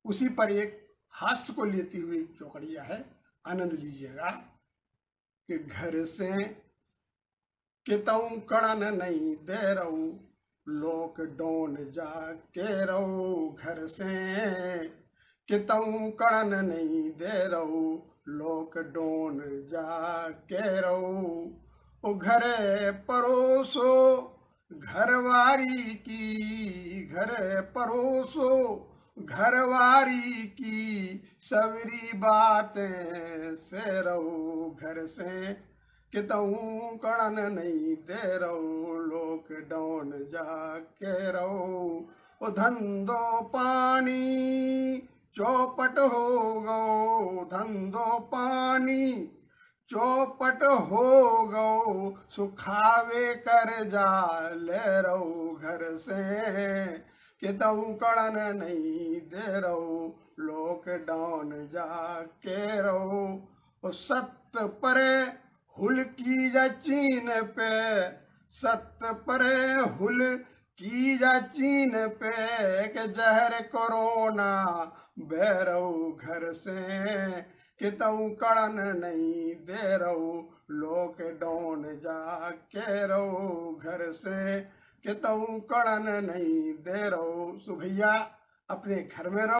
उसी पर एक हास्य को लेती हुई चौकड़िया है, आनंद लीजिएगा कि घर से कितऊ कड़न नहीं दे रहू, लॉकडाउन जाके रहू। घर से कितऊ कड़न नहीं दे रहू, लॉकडाउन जाके रहू। ओ घरे परोसो घरवारी की, घरे परोसो घरवारी की, सवरी बातें से रहू। घर से कितऊ कड़न नहीं दे रहू, लॉकडाउन जाके रहू। ओ धंधो पानी चौपट हो गो, धंधो पानी चौपट हो गो, सुखावे कर जा ले रहू। घर से कितऊ कड़न नहीं दे रहू, लॉकडाउन जाके रहू। ओ सत परे हुल की जा चीन पे, सत परे हुल की जा चीन पे, के जहर कोरोना बेरऊ। घर से कितऊ कड़न नहीं दे रहू, लॉकडाउन जाके रहू। घर से कितऊ कड़न नहीं दे रहू। सो भैया अपने घर में रहो।